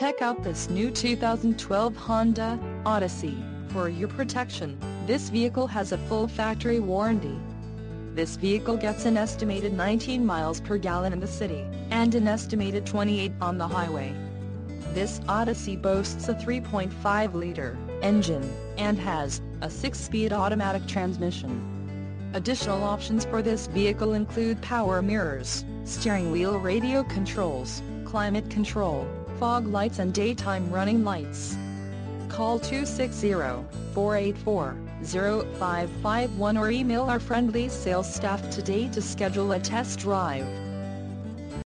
Check out this new 2012 Honda Odyssey. For your protection, this vehicle has a full factory warranty. This vehicle gets an estimated 19 miles per gallon in the city, and an estimated 28 on the highway. This Odyssey boasts a 3.5-liter engine, and has a 6-speed automatic transmission. Additional options for this vehicle include power mirrors, steering wheel radio controls, climate control, fog lights and daytime running lights. Call 260-484-0551 or email our friendly sales staff today to schedule a test drive.